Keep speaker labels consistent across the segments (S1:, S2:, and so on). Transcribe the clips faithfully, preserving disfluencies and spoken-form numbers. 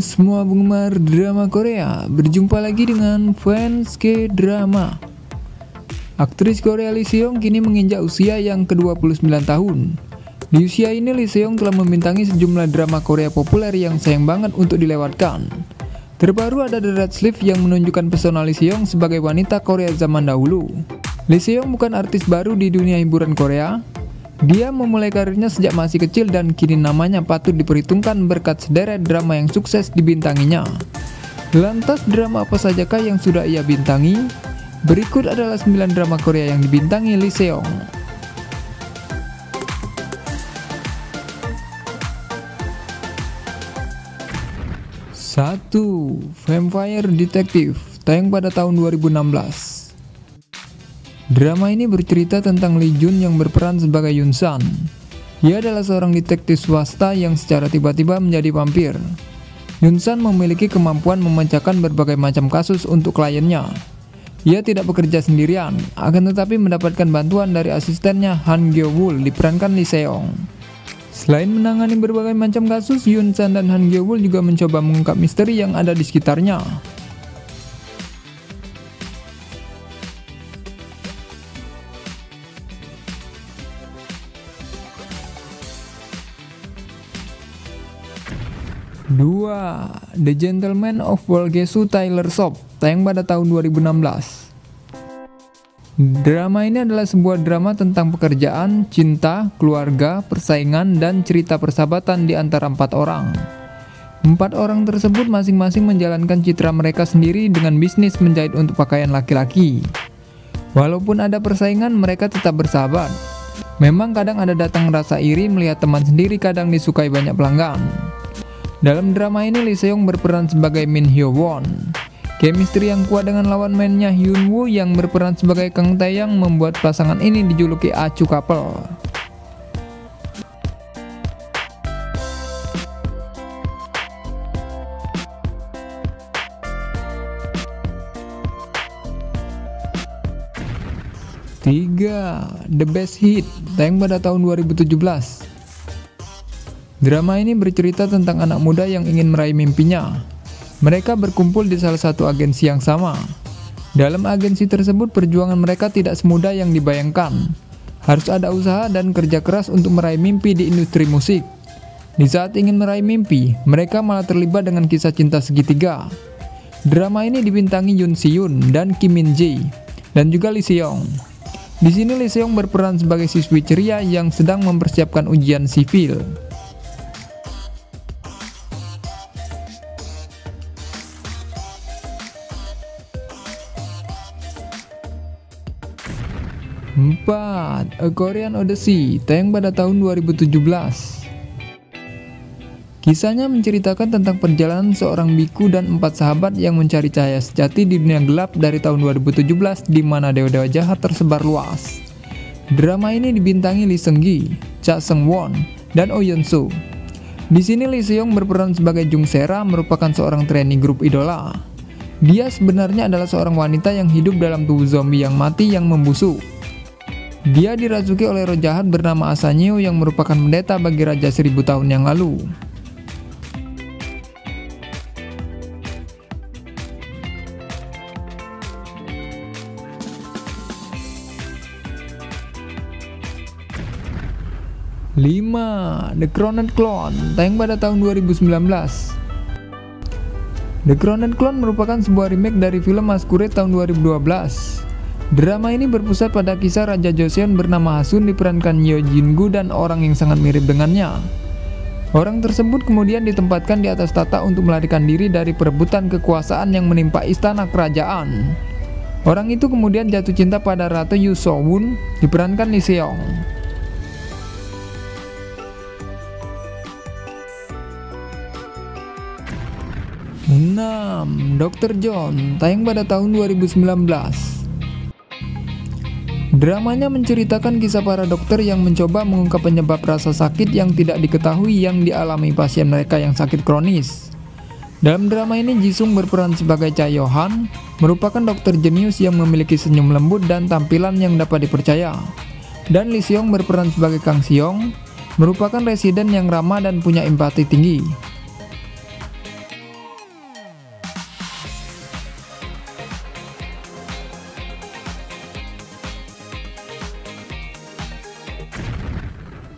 S1: semua penggemar drama Korea, berjumpa lagi dengan fans K-drama. Aktris Korea Lee Seong kini menginjak usia yang ke dua puluh sembilan tahun. Di usia ini Lee Seong telah membintangi sejumlah drama Korea populer yang sayang banget untuk dilewatkan. Terbaru ada The Red Sleeve yang menunjukkan pesona Lee Seong sebagai wanita Korea zaman dahulu. Lee Seong bukan artis baru di dunia hiburan Korea. Dia memulai karirnya sejak masih kecil dan kini namanya patut diperhitungkan berkat sederet drama yang sukses dibintanginya. Lantas drama apa sajakah yang sudah ia bintangi? Berikut adalah sembilan drama Korea yang dibintangi Lee Seong. satu. Vampire Detective, tayang pada tahun dua ribu enam belas. Drama ini bercerita tentang Lee Jun yang berperan sebagai Yun San. Ia adalah seorang detektif swasta yang secara tiba-tiba menjadi vampir. Yun San memiliki kemampuan memecahkan berbagai macam kasus untuk kliennya. Ia tidak bekerja sendirian, akan tetapi mendapatkan bantuan dari asistennya Han Gyo-wol diperankan Lee Seong. Selain menangani berbagai macam kasus, Yun San dan Han Gyo-wol juga mencoba mengungkap misteri yang ada di sekitarnya. dua. The Gentleman of Walgesu Tyler Shop, tayang pada tahun dua ribu enam belas. Drama ini adalah sebuah drama tentang pekerjaan, cinta, keluarga, persaingan, dan cerita persahabatan di antara empat orang. Empat orang tersebut masing-masing menjalankan citra mereka sendiri dengan bisnis menjahit untuk pakaian laki-laki. Walaupun ada persaingan, mereka tetap bersahabat. Memang kadang ada datang rasa iri melihat teman sendiri kadang disukai banyak pelanggan. Dalam drama ini Lee Seong berperan sebagai Min Hyo Won. Chemistry yang kuat dengan lawan mainnya Hyun Woo yang berperan sebagai Kang Taeyang membuat pasangan ini dijuluki acu couple. tiga. The Best Hit, tayang pada tahun dua ribu tujuh belas. Drama ini bercerita tentang anak muda yang ingin meraih mimpinya. Mereka berkumpul di salah satu agensi yang sama. Dalam agensi tersebut perjuangan mereka tidak semudah yang dibayangkan. Harus ada usaha dan kerja keras untuk meraih mimpi di industri musik. Di saat ingin meraih mimpi, mereka malah terlibat dengan kisah cinta segitiga. Drama ini dibintangi Yoon Si Yoon dan Kim Min Jae, dan juga Lee Seong. Di sini Lee Seong berperan sebagai siswi ceria yang sedang mempersiapkan ujian sivil. empat. A Korean Odyssey, tayang pada tahun dua ribu tujuh belas. Kisahnya menceritakan tentang perjalanan seorang biku dan empat sahabat yang mencari cahaya sejati di dunia gelap dari tahun dua ribu tujuh belas di mana dewa-dewa jahat tersebar luas. Drama ini dibintangi Lee Seung-gi, Cha Seung-won, dan Oh Yeon-soo. Di sini Lee Seong berperan sebagai Jung Sera, merupakan seorang trainee grup idola. Dia sebenarnya adalah seorang wanita yang hidup dalam tubuh zombie yang mati yang membusuk. Dia dirasuki oleh roh jahat bernama Asanyeo yang merupakan pendeta bagi raja seribu tahun yang lalu. lima. The Crowned Clone, tayang pada tahun dua ribu sembilan belas. The Crowned Clone merupakan sebuah remake dari film Masquerade tahun dua ribu dua belas. Drama ini berpusat pada kisah Raja Joseon bernama Hasun diperankan Yeo Jin-gu dan orang yang sangat mirip dengannya. Orang tersebut kemudian ditempatkan di atas tahta untuk melarikan diri dari perebutan kekuasaan yang menimpa istana kerajaan. Orang itu kemudian jatuh cinta pada Ratu Yoo So-won diperankan Lee Seong. enam. Dokter John, tayang pada tahun dua ribu sembilan belas. Dramanya menceritakan kisah para dokter yang mencoba mengungkap penyebab rasa sakit yang tidak diketahui yang dialami pasien mereka yang sakit kronis. Dalam drama ini Jisung berperan sebagai Cha Yo-han, merupakan dokter jenius yang memiliki senyum lembut dan tampilan yang dapat dipercaya. Dan Lee Seong berperan sebagai Kang Seong, merupakan residen yang ramah dan punya empati tinggi.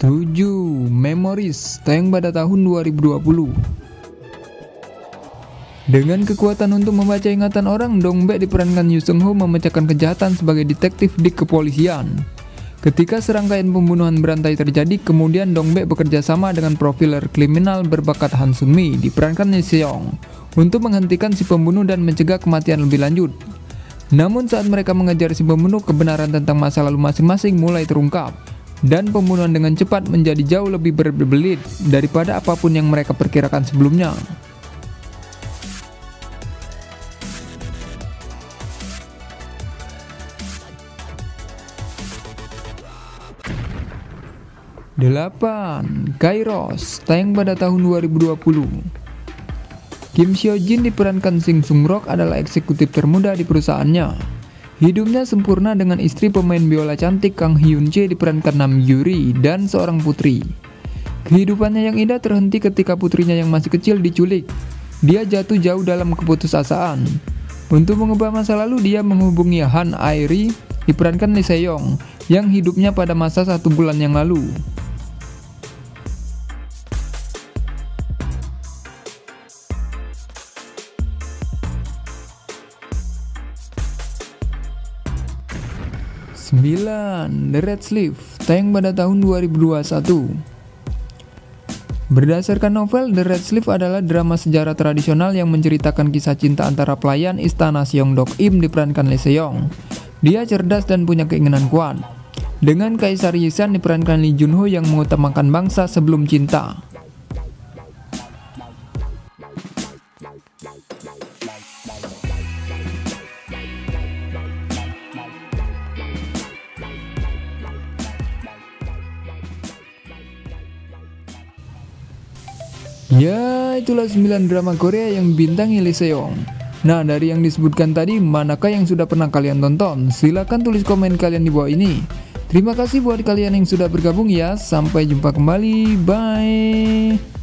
S1: tujuh. Memories, tayang pada tahun dua ribu dua puluh. Dengan kekuatan untuk membaca ingatan orang, Dong Baek diperankan Yoo Seung Ho memecahkan kejahatan sebagai detektif di kepolisian. Ketika serangkaian pembunuhan berantai terjadi, kemudian Dong Baek bekerja sama dengan profiler kriminal berbakat Han Seung Mi diperankan Lee Seong untuk menghentikan si pembunuh dan mencegah kematian lebih lanjut. Namun saat mereka mengejar si pembunuh, kebenaran tentang masa lalu masing-masing mulai terungkap, dan pembunuhan dengan cepat menjadi jauh lebih berbelit daripada apapun yang mereka perkirakan sebelumnya. delapan. Kairos, tayang pada tahun dua ribu dua puluh. Kim Seo Jin diperankan Shin Sung Rok adalah eksekutif termuda di perusahaannya. Hidupnya sempurna dengan istri pemain biola cantik Kang Hyun Chae diperankan Nam Yuri dan seorang putri. Kehidupannya yang indah terhenti ketika putrinya yang masih kecil diculik. Dia jatuh jauh dalam keputusasaan. Untuk mengubah masa lalu, dia menghubungi Han Airi diperankan Lee Se-yong yang hidupnya pada masa satu bulan yang lalu. sembilan. The Red Sleeve, tayang pada tahun dua ribu dua puluh satu. Berdasarkan novel, The Red Sleeve adalah drama sejarah tradisional yang menceritakan kisah cinta antara pelayan istana Seongdok Im diperankan Lee Se-yong. Dia cerdas dan punya keinginan kuat, dengan Kaisar Yisan diperankan Lee Jun Ho yang mengutamakan bangsa sebelum cinta. Ya, itulah sembilan drama Korea yang bintangi Lee Se-yong. Nah, dari yang disebutkan tadi, manakah yang sudah pernah kalian tonton? Silahkan tulis komen kalian di bawah ini. Terima kasih buat kalian yang sudah bergabung ya. Sampai jumpa kembali. Bye.